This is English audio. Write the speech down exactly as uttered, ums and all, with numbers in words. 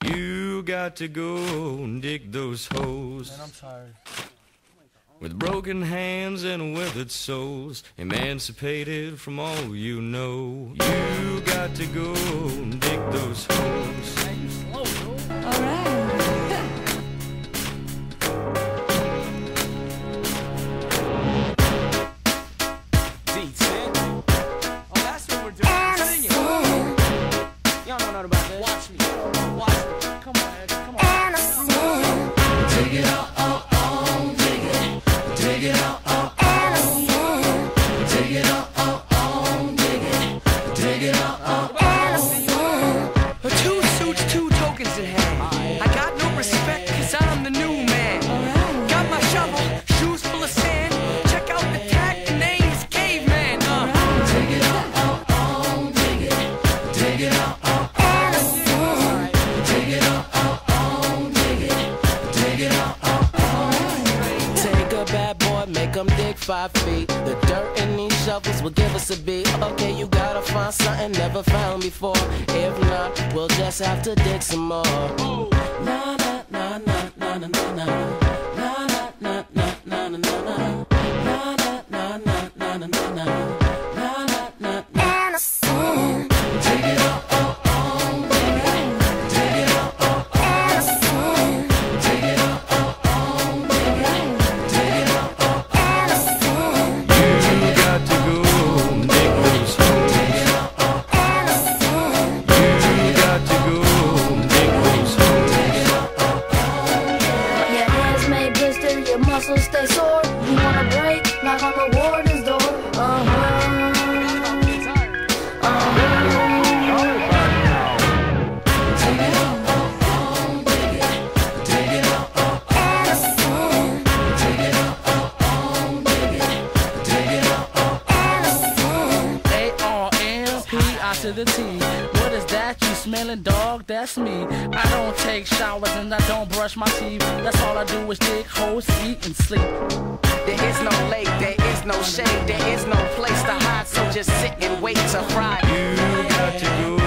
You got to go and dig those holes. Man, I'm tired. With broken hands and withered souls, emancipated from all you know. You got to go and dig those holes. Man, you slow, dude. All right. Oh, that's what we're doing. Sing it. Y'all don't know about this. Watch me. Watch me. Come on, Ed. Come on. Dig it out, oh, oh, dig it. Dig it out, oh, oh. Dig it out, oh, oh, dig it. Dig it out, oh, oh. Two suits, two tokens in hand. I got no respect cause I'm the new man. Got my shovel, shoes full of sand. Check out the tag, the name's Caveman. Uh. Dig it out, oh, oh, dig it. Dig it out, oh, oh. Dig it out, oh, oh, dig it. Dig it out, oh, oh. Take a bad boy, make him dig five feet. The dirt in these shovels will give us a beat. Okay, you gotta find something never found before. If not, we'll just have to dig some more. Na na na na na na na na. Na na na na na na na na. Na na na na na na na na. Na na na na. Dig it out, oh, oh, dig it. Dig it out, oh, oh. Dig it out, oh, oh, dig it. Dig it out, oh, oh. You got to go and dig those holes. Dig it out, oh, oh. You got to go and dig those holes. Dig it out, oh, oh. Your hands may blister, your muscles stay sore. You wanna break, knock on the warden's door. Uh-huh. Dig it out, oh, oh, dig it. Dig it out, oh, oh. Dig it out, oh, oh, dig it. Dig it out, oh, oh. A R M P I to the T. What is that you smelling, dog? That's me. I don't take showers and I don't brush my teeth. That's all I do is dig holes, eat, and sleep. There is no lake, there is no shade, there is no place to hide. So just sit and wait to fry. You got to go